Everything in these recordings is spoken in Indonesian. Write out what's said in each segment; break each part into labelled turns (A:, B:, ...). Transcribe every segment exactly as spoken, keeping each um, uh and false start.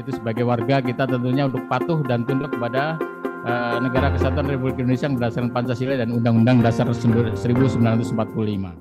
A: Yaitu sebagai warga kita tentunya untuk patuh dan tunduk kepada uh, Negara Kesatuan Republik Indonesia berdasarkan Pancasila dan Undang-Undang Dasar seribu sembilan ratus empat puluh lima.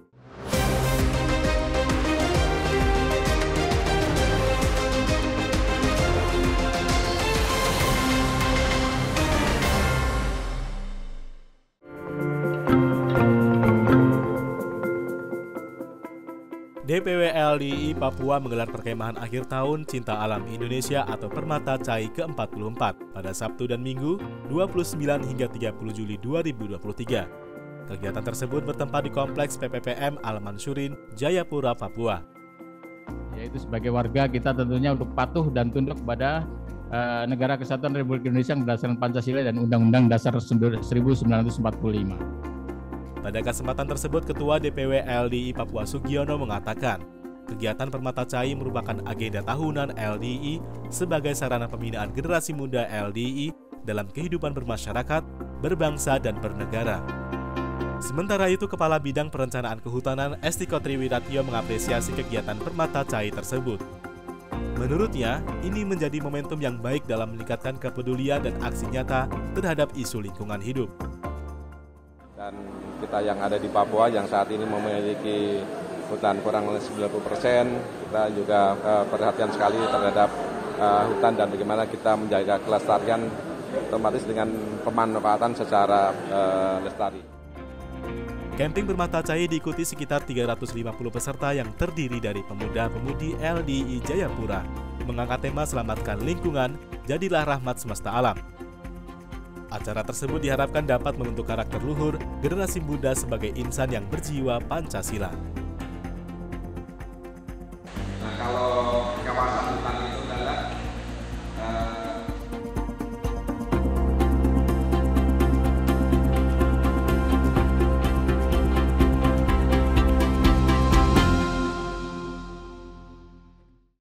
B: D P W L D I I Papua menggelar perkemahan akhir tahun Cinta Alam Indonesia atau Permata Cai ke empat puluh empat pada Sabtu dan Minggu dua puluh sembilan hingga tiga puluh Juli dua ribu dua puluh tiga. Kegiatan tersebut bertempat di Kompleks P P P M Al-Mansyurin, Jayapura, Papua.
A: Yaitu sebagai warga kita tentunya untuk patuh dan tunduk kepada uh, Negara Kesatuan Republik Indonesia berdasarkan Pancasila dan Undang-Undang Dasar seribu sembilan ratus empat puluh lima.
B: Pada kesempatan tersebut, Ketua D P W L D I I Papua Sugiono mengatakan, kegiatan Permata Cai merupakan agenda tahunan L D I I sebagai sarana pembinaan generasi muda L D I I dalam kehidupan bermasyarakat, berbangsa, dan bernegara. Sementara itu, Kepala Bidang Perencanaan Kehutanan Estiko Triwiratio mengapresiasi kegiatan Permata Cai tersebut. Menurutnya, ini menjadi momentum yang baik dalam meningkatkan kepedulian dan aksi nyata terhadap isu lingkungan hidup.
C: Dan kita yang ada di Papua yang saat ini memiliki hutan kurang lebih sembilan puluh persen, kita juga uh, perhatian sekali terhadap uh, hutan dan bagaimana kita menjaga kelestarian otomatis dengan pemanfaatan secara uh, lestari.
B: Camping Permata Cai diikuti sekitar tiga ratus lima puluh peserta yang terdiri dari pemuda-pemudi L D I I Jayapura, mengangkat tema Selamatkan Lingkungan, Jadilah Rahmat Semesta Alam. Acara tersebut diharapkan dapat membentuk karakter luhur generasi muda sebagai insan yang berjiwa Pancasila.